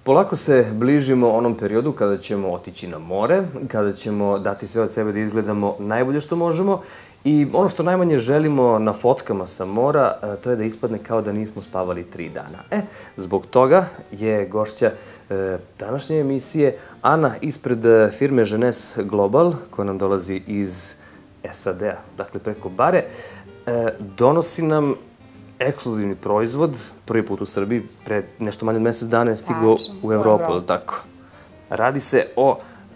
Polako se bližimo onom periodu kada ćemo otići na more, kada ćemo dati sve od sebe da izgledamo najbolje što možemo i ono što najmanje želimo na fotkama sa mora, to je da ispadne kao da nismo spavali 3 dana. Zbog toga je gošća današnje emisije Ana ispred firme Jeunesse Global, koja nam dolazi iz SAD-a, dakle preko bare, donosi nam ekskluzivni proizvod, prvi put u Srbiji, pre nešto manje od mesec dana je stigao u Evropu, ili tako? Radi se o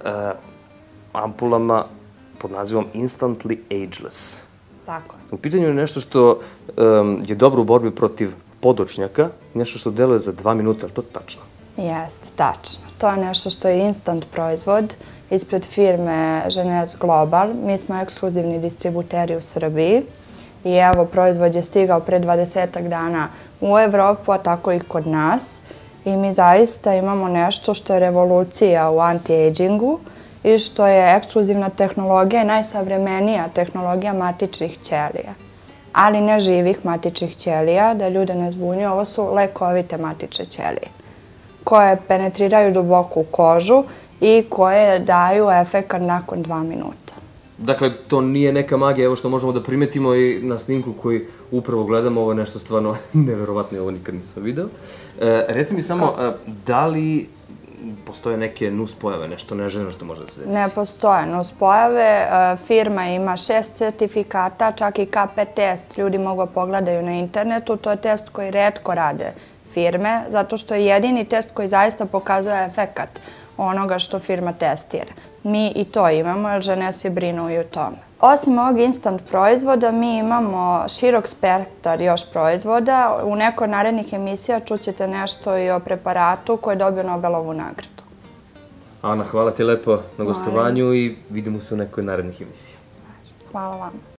ampulama pod nazivom Instantly Ageless. Tako je. U pitanju je nešto što je dobro u borbi protiv podočnjaka, nešto što deluje za 2 minuta, ali to je tačno? Jeste, tačno. To je nešto što je instant proizvod ispred firme Jeunesse Global. Mi smo ekskluzivni distributeri u Srbiji. I evo, proizvod je stigao pre 20 dana u Evropu, a tako i kod nas. I mi zaista imamo nešto što je revolucija u anti-agingu i što je ekskluzivna tehnologija i najsavremenija tehnologija matičnih ćelija. Ali ne živih matičnih ćelija, da ljude ne zbunjuju, ovo su lekovite matične ćelije koje penetriraju duboko u kožu i koje daju efekat nakon 2 minuta. Dakle, to nije neka magija, evo što možemo da primetimo i na snimku koji upravo gledamo, ovo je nešto stvarno neverovatno, ovo nikad nisam video. Reci mi samo, da li postoje neke nuspojave, nešto neželjeno što može da se desi? Ne postoje nuspojave. Firma ima 6 sertifikata, čak i KP test. Ljudi mogu pogledaju na internetu. To je test koji retko rade firme, zato što je jedini test koji zaista pokazuje efekat onoga što firma testira. Mi i to imamo, jer Jeunesse je brinu i o tome. Osim ovog instant proizvoda, mi imamo širok spektar još proizvoda. U nekoj narednih emisija čućete nešto i o preparatu koji je dobio Nobelovu nagradu. Ana, hvala ti lepo na gostovanju i vidimo se u nekoj narednih emisija. Hvala vam.